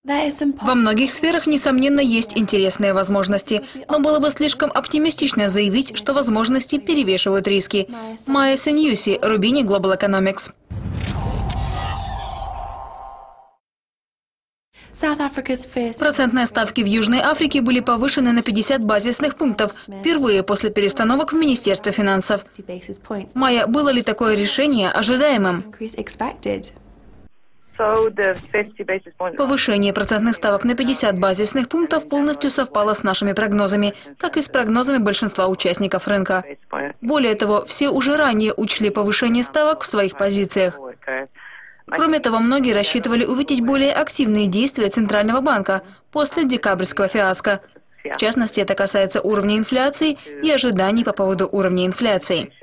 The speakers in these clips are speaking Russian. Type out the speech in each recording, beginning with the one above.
Во многих сферах, несомненно, есть интересные возможности, но было бы слишком оптимистично заявить, что возможности перевешивают риски. Майя Сеньюси, Рубини Global Economics. Процентные ставки в Южной Африке были повышены на 50 базисных пунктов, впервые после перестановок в Министерстве финансов. Майя, было ли такое решение ожидаемым? Повышение процентных ставок на 50 базисных пунктов полностью совпало с нашими прогнозами, как и с прогнозами большинства участников рынка. Более того, все уже ранее учли повышение ставок в своих позициях. Кроме того, многие рассчитывали увидеть более активные действия Центрального банка после декабрьского фиаско. В частности, это касается уровня инфляции и ожиданий по поводу уровня инфляции.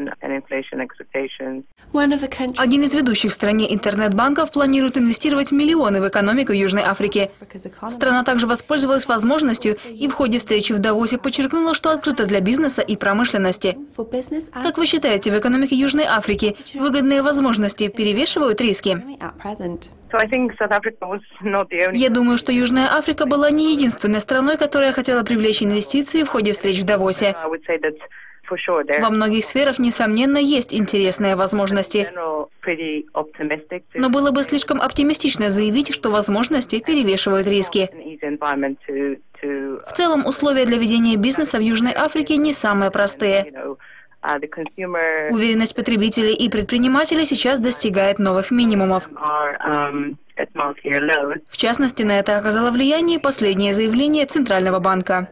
Один из ведущих в стране интернет-банков планирует инвестировать миллионы в экономику Южной Африки. Страна также воспользовалась возможностью и в ходе встречи в Давосе подчеркнула, что открыта для бизнеса и промышленности. Как вы считаете, в экономике Южной Африки выгодные возможности перевешивают риски? Я думаю, что Южная Африка была не единственной страной, которая хотела привлечь инвестиции в ходе встреч в Давосе. Во многих сферах, несомненно, есть интересные возможности. Но было бы слишком оптимистично заявить, что возможности перевешивают риски. В целом, условия для ведения бизнеса в Южной Африке не самые простые. Уверенность потребителей и предпринимателей сейчас достигает новых минимумов. В частности, на это оказало влияние последнее заявление Центрального банка.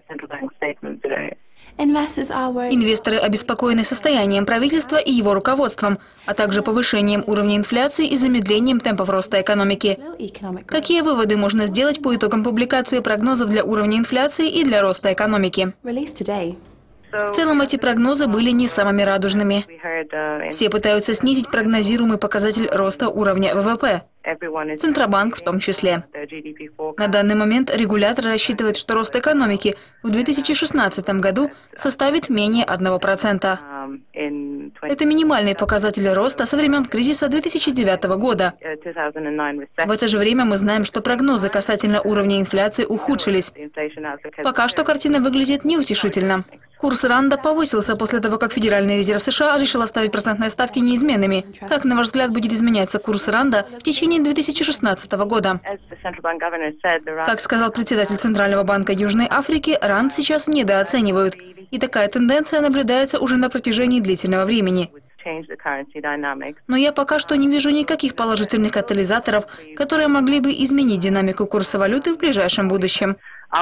Инвесторы обеспокоены состоянием правительства и его руководством, а также повышением уровня инфляции и замедлением темпов роста экономики. Какие выводы можно сделать по итогам публикации прогнозов для уровня инфляции и для роста экономики? В целом, эти прогнозы были не самыми радужными. Все пытаются снизить прогнозируемый показатель роста уровня ВВП. Центробанк в том числе. На данный момент регулятор рассчитывает, что рост экономики в 2016 году составит менее 1%. Это минимальный показатель роста со времен кризиса 2009 года. В это же время мы знаем, что прогнозы касательно уровня инфляции ухудшились. Пока что картина выглядит неутешительно. Курс ранда повысился после того, как Федеральный резерв США решил оставить процентные ставки неизменными. Как, на ваш взгляд, будет изменяться курс ранда в течение 2016 года? Как сказал председатель Центрального банка Южной Африки, ранд сейчас недооценивают. И такая тенденция наблюдается уже на протяжении длительного времени. Но я пока что не вижу никаких положительных катализаторов, которые могли бы изменить динамику курса валюты в ближайшем будущем.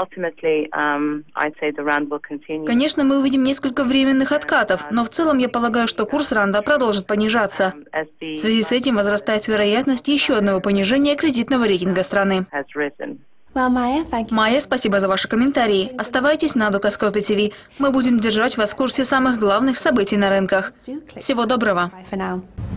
Конечно, мы увидим несколько временных откатов, но в целом я полагаю, что курс ранда продолжит понижаться. В связи с этим возрастает вероятность еще одного понижения кредитного рейтинга страны. Майя, спасибо за ваши комментарии. Оставайтесь на Dukascopy TV. Мы будем держать вас в курсе самых главных событий на рынках. Всего доброго.